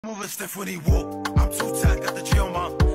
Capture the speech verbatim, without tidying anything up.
Moving stiff when he walk. I'm too tight, got the G on my